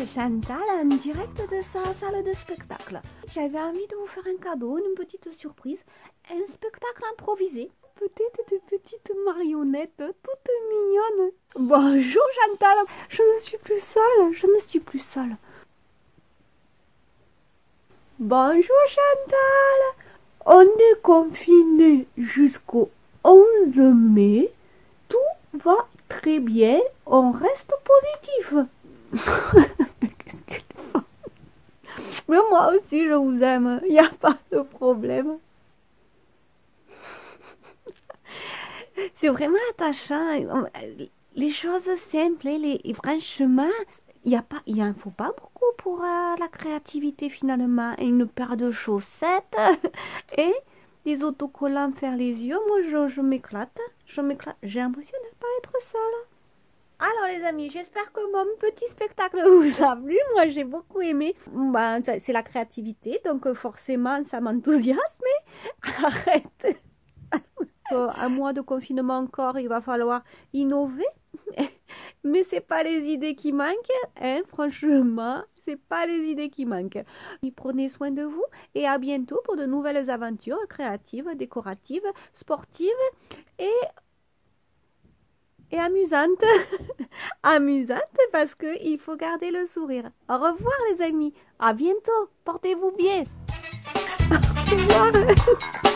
c'est Chantal en direct de sa salle de spectacle. J'avais envie de vous faire un cadeau, une petite surprise, un spectacle improvisé. Peut-être des petites marionnettes toutes mignonnes. Bonjour Chantal, je ne suis plus seule, Bonjour Chantal, on est confiné jusqu'au 11 mai, tout va très bien, on reste positif. Qu'est-ce qu'elle fait? Mais moi aussi je vous aime, il n'y a pas de problème. C'est vraiment attachant, les choses simples, et franchement, il en faut pas beaucoup pour la créativité finalement. Une paire de chaussettes et des autocollants faire les yeux, moi je m'éclate, j'ai l'impression de ne pas être seule. Alors les amis, j'espère que mon petit spectacle vous a plu, moi j'ai beaucoup aimé. Ben, c'est la créativité, donc forcément ça m'enthousiasme, mais arrête. Un mois de confinement encore, il va falloir innover. Mais c'est pas les idées qui manquent, hein, franchement, c'est pas les idées qui manquent. Prenez soin de vous et à bientôt pour de nouvelles aventures créatives, décoratives, sportives et amusantes. Amusantes parce qu'il faut garder le sourire. Au revoir les amis, à bientôt, portez-vous bien. Au revoir.